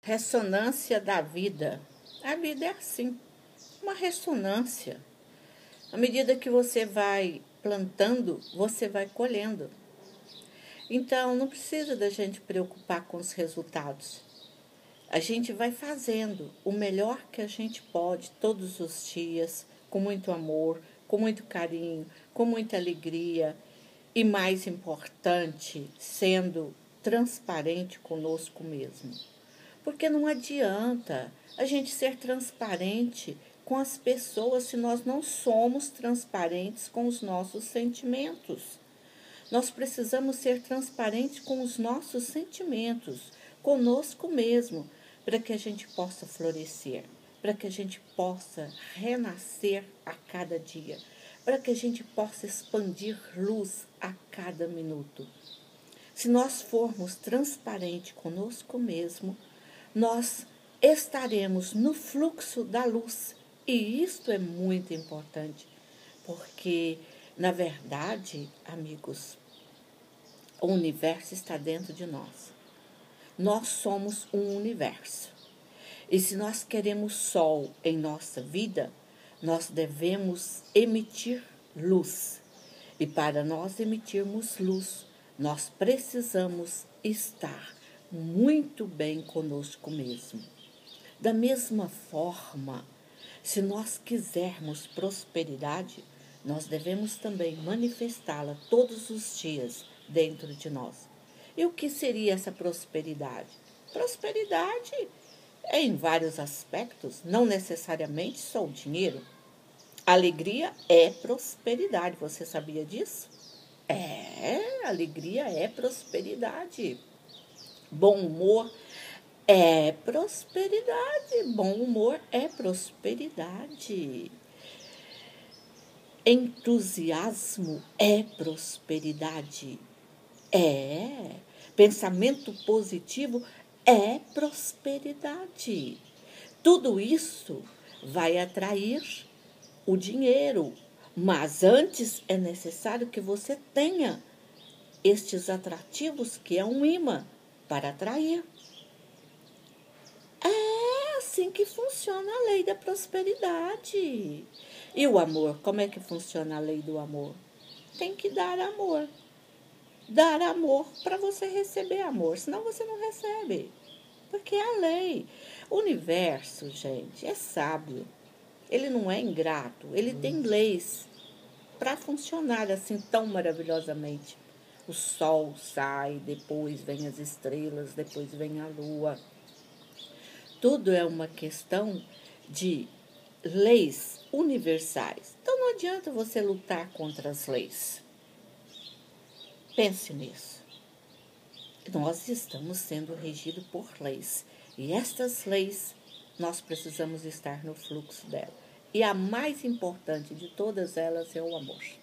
Ressonância da vida. A vida é assim, uma ressonância. À medida que você vai plantando, você vai colhendo. Então, não precisa da gente preocupar com os resultados. A gente vai fazendo o melhor que a gente pode todos os dias, com muito amor, com muito carinho, com muita alegria e, mais importante, sendo transparente conosco mesmo. Porque não adianta a gente ser transparente com as pessoas se nós não somos transparentes com os nossos sentimentos. Nós precisamos ser transparentes com os nossos sentimentos, conosco mesmo, para que a gente possa florescer, para que a gente possa renascer a cada dia, para que a gente possa expandir luz a cada minuto. Se nós formos transparentes conosco mesmo, nós estaremos no fluxo da luz. E isto é muito importante, porque, na verdade, amigos, o universo está dentro de nós. Nós somos um universo. E se nós queremos sol em nossa vida, nós devemos emitir luz. E para nós emitirmos luz, nós precisamos estar muito bem conosco mesmo. Da mesma forma, se nós quisermos prosperidade, nós devemos também manifestá-la todos os dias dentro de nós. E o que seria essa prosperidade? Prosperidade é em vários aspectos, não necessariamente só o dinheiro. Alegria é prosperidade, você sabia disso? Alegria é prosperidade. Bom humor é prosperidade. Bom humor é prosperidade. Entusiasmo é prosperidade. Pensamento positivo é prosperidade. Tudo isso vai atrair o dinheiro, mas antes é necessário que você tenha estes atrativos, que é um imã, para atrair. É assim que funciona a lei da prosperidade. E o amor, como é que funciona a lei do amor? Tem que dar amor. Dar amor para você receber amor, senão você não recebe. Porque é a lei. O universo, gente, é sábio. Ele não é ingrato, ele tem leis para funcionar assim tão maravilhosamente. O sol sai, depois vem as estrelas, depois vem a lua. Tudo é uma questão de leis universais. Então não adianta você lutar contra as leis. Pense nisso. Nós estamos sendo regidos por leis. E estas leis, nós precisamos estar no fluxo dela. E a mais importante de todas elas é o amor.